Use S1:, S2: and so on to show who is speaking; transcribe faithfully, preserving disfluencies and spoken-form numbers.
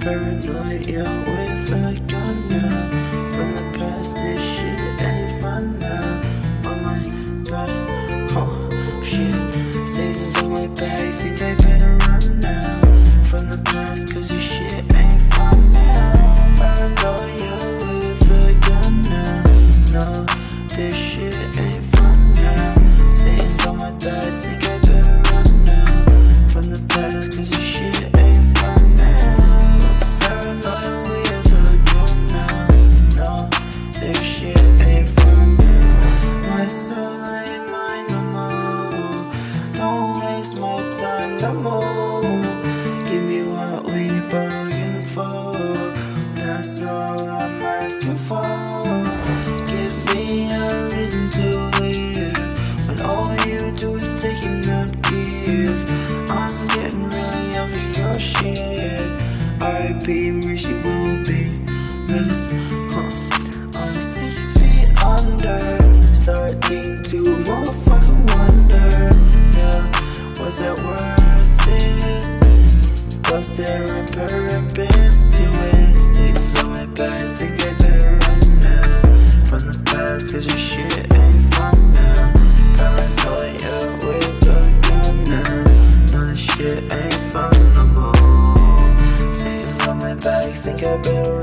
S1: Paranoia with a gun now. From the past, this shit ain't fun now. On my back, oh shit. Satan's on my back, think I better run now. From the past, cause this shit ain't fun now. Paranoia with a gun now. No, this shit ain't fun now. Satan's on my back, think I better run now. From the past, cause this shit ain't fun now. Paranoia with a gun now. No, this shit ain't fun now. My soul ain't mine no more. Don't waste my time no more. Give me what we bargained for. That's all I'm asking for. Give me a reason to live when all you do is take and not give. I'm getting really over your shit. R I P Mercy will be missed. Huh. I'm six feet under, starting to motherfucking wonder. Yeah, was that worth it? Was there a purpose to it? Satan's on my back, think I better run now. From the past, cause your shit ain't fun now. Paranoia with a gun now. No, this shit ain't fun no more. Satan's on my back, think I better